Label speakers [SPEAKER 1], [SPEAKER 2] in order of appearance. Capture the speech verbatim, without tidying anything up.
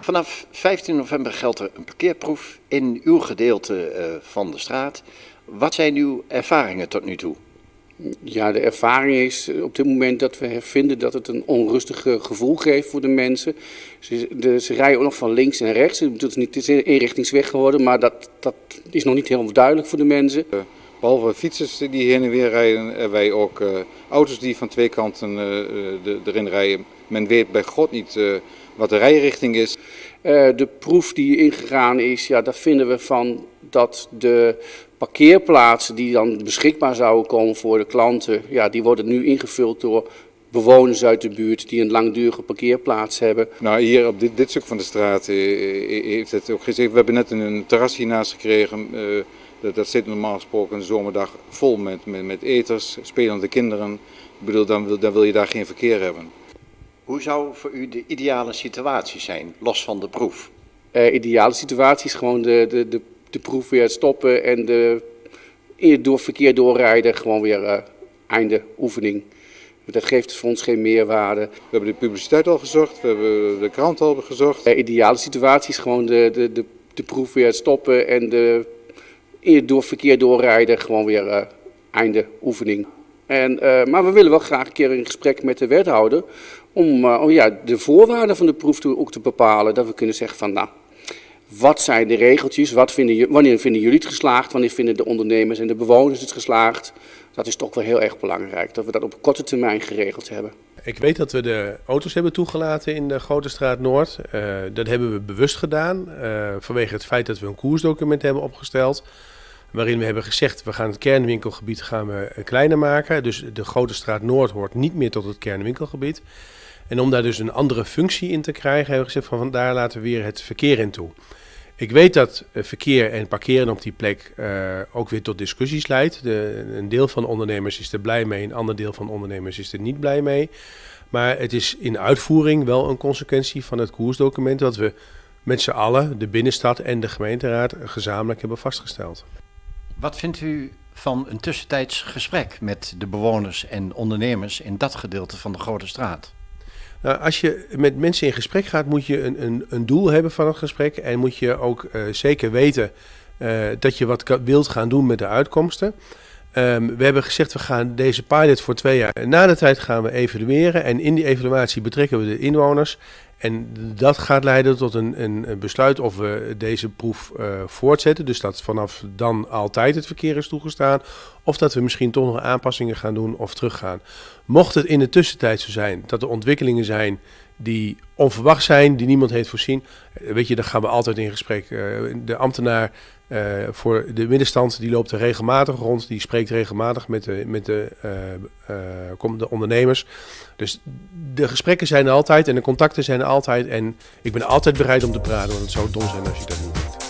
[SPEAKER 1] Vanaf vijftien november geldt er een parkeerproef in uw gedeelte uh, van de straat. Wat zijn uw ervaringen tot nu toe?
[SPEAKER 2] Ja, de ervaring is op dit moment dat we vinden dat het een onrustig gevoel geeft voor de mensen. Ze, de, ze rijden ook nog van links en rechts. Het is niet een eenrichtingsweg geworden, maar dat, dat is nog niet helemaal duidelijk voor de mensen.
[SPEAKER 3] Uh, behalve fietsers die heen en weer rijden, hebben wij ook uh, auto's die van twee kanten uh, de, erin rijden. Men weet bij God niet uh, wat de rijrichting is.
[SPEAKER 2] Uh, de proef die ingegaan is, ja, daar vinden we van dat de parkeerplaatsen die dan beschikbaar zouden komen voor de klanten, ja, die worden nu ingevuld door bewoners uit de buurt die een langdurige parkeerplaats hebben.
[SPEAKER 3] Nou, hier op dit, dit stuk van de straat uh, heeft het ook gezegd. We hebben net een terras hiernaast gekregen. Uh, dat, dat zit normaal gesproken een zomerdag vol met, met, met eters, spelende kinderen. Ik bedoel, dan wil, dan wil je daar geen verkeer hebben.
[SPEAKER 1] Hoe zou voor u de ideale situatie zijn, los van de proef?
[SPEAKER 2] Uh, ideale situatie is gewoon de, de, de, de proef weer stoppen en de in het door, verkeer doorrijden, gewoon weer uh, einde oefening. Dat geeft voor ons geen meerwaarde.
[SPEAKER 3] We hebben de publiciteit al gezocht, we hebben de krant al gezocht.
[SPEAKER 2] De ideale situatie is gewoon de, de, de, de proef weer stoppen en de in het door, verkeer doorrijden, gewoon weer uh, einde oefening. En, uh, maar we willen wel graag een keer in gesprek met de wethouder om, uh, om ja, de voorwaarden van de proef te, ook te bepalen. Dat we kunnen zeggen van, nou, wat zijn de regeltjes, wat vinden, wanneer vinden jullie het geslaagd, wanneer vinden de ondernemers en de bewoners het geslaagd. Dat is toch wel heel erg belangrijk, dat we dat op korte termijn geregeld hebben.
[SPEAKER 4] Ik weet dat we de auto's hebben toegelaten in de Grote Straat Noord. Uh, dat hebben we bewust gedaan, uh, vanwege het feit dat we een koersdocument hebben opgesteld. Waarin we hebben gezegd, we gaan het kernwinkelgebied gaan we kleiner maken. Dus de Grote Straat Noord hoort niet meer tot het kernwinkelgebied. En om daar dus een andere functie in te krijgen, hebben we gezegd van vandaar laten we weer het verkeer in toe. Ik weet dat verkeer en parkeren op die plek uh, ook weer tot discussies leidt. De, een deel van de ondernemers is er blij mee, een ander deel van de ondernemers is er niet blij mee. Maar het is in uitvoering wel een consequentie van het koersdocument dat we met z'n allen, de binnenstad en de gemeenteraad, gezamenlijk hebben vastgesteld.
[SPEAKER 5] Wat vindt u van een tussentijds gesprek met de bewoners en ondernemers in dat gedeelte van de Grote Straat?
[SPEAKER 4] Nou, als je met mensen in gesprek gaat, moet je een, een, een doel hebben van het gesprek. En moet je ook uh, zeker weten uh, dat je wat wilt gaan doen met de uitkomsten. Um, we hebben gezegd, we gaan deze pilot voor twee jaar. Na de tijd gaan we evalueren. En in die evaluatie betrekken we de inwoners. En dat gaat leiden tot een, een besluit of we deze proef uh, voortzetten. Dus dat vanaf dan altijd het verkeer is toegestaan. Of dat we misschien toch nog aanpassingen gaan doen of teruggaan. Mocht het in de tussentijd zo zijn dat er ontwikkelingen zijn die onverwacht zijn, die niemand heeft voorzien. Weet je, dan gaan we altijd in gesprek. Uh, de ambtenaar uh, voor de middenstand die loopt er regelmatig rond. Die spreekt regelmatig met de, met de, uh, uh, de ondernemers. Dus de gesprekken zijn er altijd en de contacten zijn er altijd. En ik ben altijd bereid om te praten, want het zou dom zijn als je dat niet doet.